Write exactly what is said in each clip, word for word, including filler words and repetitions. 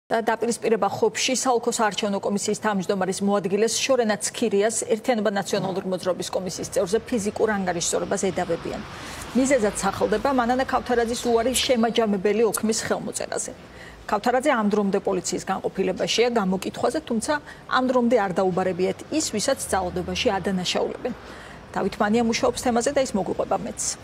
დაპირისპირება ხობში საოლქო საარჩევნო კომისიის თავმჯდომარის მოადგილეს შორენა ქირიას ერთიანობა ნაციონალური მოძრაობის კომისიის წევრზე ფიზიკურ ანგარიშსწორებას ედავებიან. მიზეზად სახელდება მანანა ქავთარაძის უარი შემაჯამებელი ოქმის ხელმოწერაზე. ქავთარაძე ამ დრომდე პოლიციის განყოფილებაშია გამოკითხვაზე, თუმცა ამ დრომდე არ დაუბარებიათ ის, ვისაც ძალადობაში ადანაშაულებენ. დავით მანია მუშაობს თემაზე და ის მოგვიყვება მეც.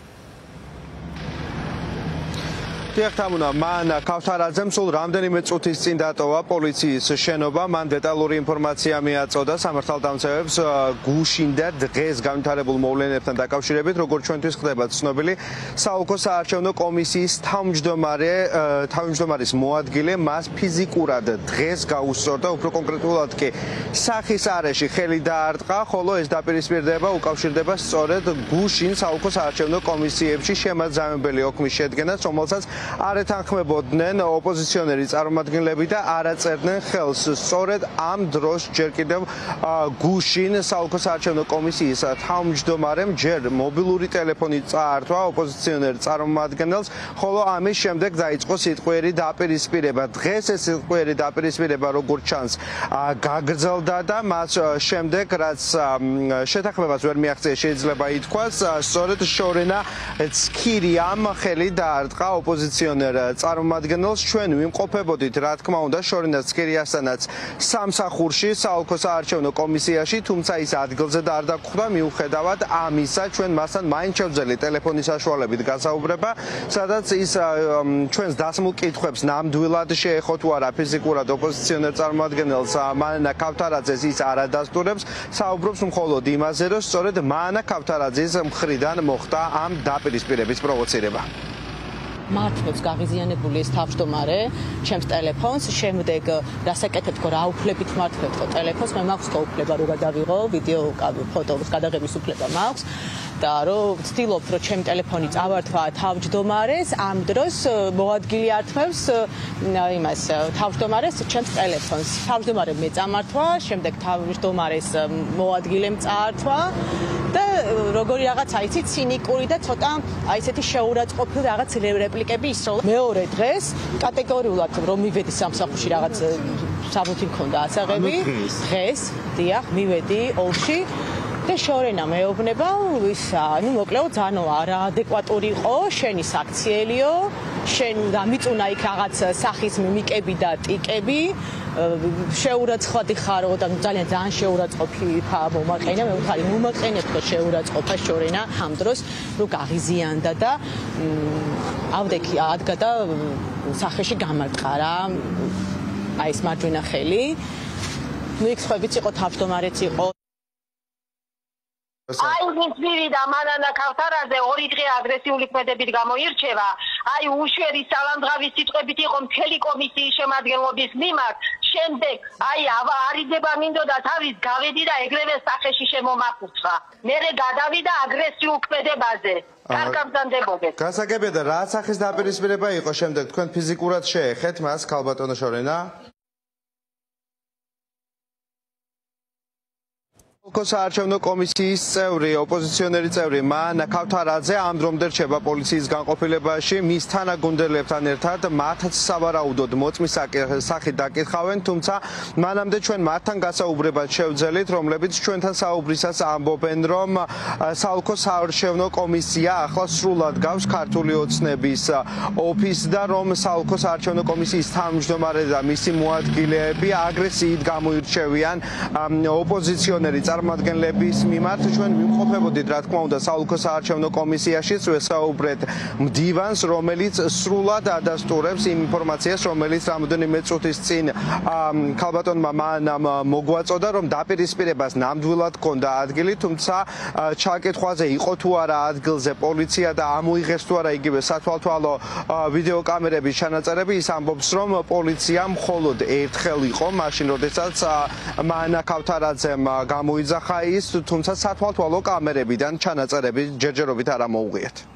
Diakhtamuna მანანა ქავთარაძემ სულ რამდენიმე წუთის წინ დატოვა პოლიციის შენობა. მან დეტალური ინფორმაცია მიაწოდა სამართალდამცავებს გუშინ და დღეს განვითარებულ მოვლენებთან დაკავშირებით, როგორც ჩვენთვის ხდება ცნობილი, საოლქო საარჩევნო კომისიის თავმჯდომარე თავმჯდომარის მოადგილე მას ფიზიკურად დღეს გაუსწორდა, უფრო კონკრეტულად კი სახის არეში ხელი დაარტყა, ხოლო ეს დაპირისპირება უკავშირდება სწორედ გუშინ საოლქო საარჩევნო კომისიებში შემაჯამებელი ოქმის შედგენას, რომელსაც არ ეთანხმებოდნენ ოპოზიციონერი წარმომადგენლები და არ აწერდნენ ხელს. სწორედ ამ დროს ჯერ კიდევ გუშინ საოლქო საარჩევნო კომისიის თავმჯდომარემ ჯერ მობილური ტელეფონი წაართვა ოპოზიციონერ წარმომადგენელს, ხოლო ამის შემდეგ დაიწყო სიტყვიერი დაპირისპირება. დღეს ეს სიტყვიერი დაპირისპირება როგორც ჩანს გაგრძელდა და მას შემდეგ რაც შეთანხმებას ვერ მიაღწია, შეიძლება ითქვას, სწორედ შორენა ქირიამ ხელი დაარტყა ოპოზიციონერს წარმომადგენელს. ჩვენ ვიმყოფებოდით, რა თქმა უნდა, შორენა ქირიასთანაც სამსახურში საოლქო საარჩევნო კომისიაში, თუმცა ის ადგილზე და არ დაგხვდა. მიუხედავად ამისა, ჩვენ მასთან მაინც შევძელი ტელეფონის საშუალებით გასაუბრება, სადაც ის ჩვენს დასმულ კითხვებს ნამდვილად შეეხო თუ არა ფიზიკურად ოპოზიციონერ წარმომადგენელს მანანა ქავთარაძეს ის არ ადასტურებს, საუბრობს მხოლოდ იმაზე, რომ სწორედ მანანა ქავთარაძის მხრიდან მოხდა ამ დაპირისპირების პროვოცირება. მართლაც გაღიზიანებული ეს თავმჯდომარე ჩემს ტელეფონს, შემდეგ რასაკეთებ თქო, რა უფლებით მართლებ თქო ტელეფონს, მე მაქვს თქო უფლება რომ გადავიღო ვიდეო ფოტოს გადაღების უფლება მაქვს და რომ ვცდილობ რომ ჩემი ტელეფონი წავართვა თავმჯდომარეს, ამ დროს მოადგილი ართმევს იმას თავმჯდომარეს ჩემს ტელეფონს. თავმჯდომარემ მე წამართვა, შემდეგ თავმჯდომარეს მოადგილემ წაართვა და როგორი რაღაცა იცი ცინიკური და ცოტა აი ესეთი შეურაცხყოფილი რაღაც რეპლიკები ისროლა. მეორე დღეს კატეგორიულად რომ მივედი სამსახურში რაღაც საბუთი მქონდა ასაღები, დღეს დიახ მივედი ოლში და შორენა მეუბნება, ვისა, ну მოკლედ ძალიან არაადეკვატური იყო, შენი საქციელიო, შენ დამიწუნა იქ რაღაც სახის მიმიკები და ტიკები, შეურაცხყოფი ხარო და ძალიან ძალიან შეურაცხყოფი მომაყენა, მე ვთქვი მომაყენებ თქო შეურაცხყოფა შორენა ამ დროს რომ გაღიზიანდა და ავდექი ადგა და სახეში გამარტყა რა აი ეს მარჯვენა ხელი. ნუ იქ სხვაებიც იყო, თავმჯდომარეც იყო. აი მისვირი და მანანა ქავთარაძე ორი დღე აგრესიული ქმედებით გამოირჩევა. აი უშვერი სალამძღავის სიტყვებით იყო მთელი კომისიის შემადგენლობის მიმართ. შემდეგ აი არიდება მინდოდა თავის გავედი და ეგრევე სახეში შემომახუცვა. მერე გადავიდა აგრესიულ ქმედებაზე. კარგავდანდებოდეთ. გასაგებია და რა სახის დაპირისპირება იყო შემდეგ თქვენ ფიზიკურად შეეხეთ მას ქალბატონო შორენა? საოლქო საარჩევნო კომისიის წევრი, ოპოზიციონერი წევრი მანანა ქავთარაძე ამ დრომდე რჩება პოლიციის განყოფილებაში. მის თანაგუნდელებთან ერთად მათაც სავარაუდოდ მოწმის სახით დაკითხავენ, თუმცა მანამდე ჩვენ მათთან გასაუბრებას შევძელით, რომლებიც ჩვენთან საუბრისას ამბობენ, რომ საოლქო საარჩევნო კომისია ახლა სრულად გავს ქართული ოცნების ოფისს და რომ საოლქო საარჩევნო კომისიის თავმჯდომარე და მისი მოადგილეები აგრესიით გამოირჩევიან ოპოზიციონერი წარმომადგენლების მიმართ. ჩვენ ვიმყოფებოდით, რა თქმა უნდა, საოლქო საარჩევნო კომისიაშიც ვესაუბრეთ მდივანს, რომელიც სრულად ადასტურებს იმ ინფორმაციას, რომელიც რამდენიმე წუთის წინ ქალბატონმა მანანამ მოგვაწოდა, რომ დაპირისპირებას ნამდვილად ჰქონდა ადგილი, თუმცა ჩაკითხვაზე იყო თუ არა ადგილზე პოლიცია და ამოიღეს თუ არა იგივე სათვალთვალო ვიდეო კამერების ჩანაწერები, ის ამბობს, რომ პოლიცია მხოლოდ ერთხელ იყო, მაშინ როდესაც მანანა ქავთარაძემ გამოიძახა ის, თუმცა სათვალთვალო კამერებიდან ჩანაწერები ჯერჯერობით არ ამოუღიათ.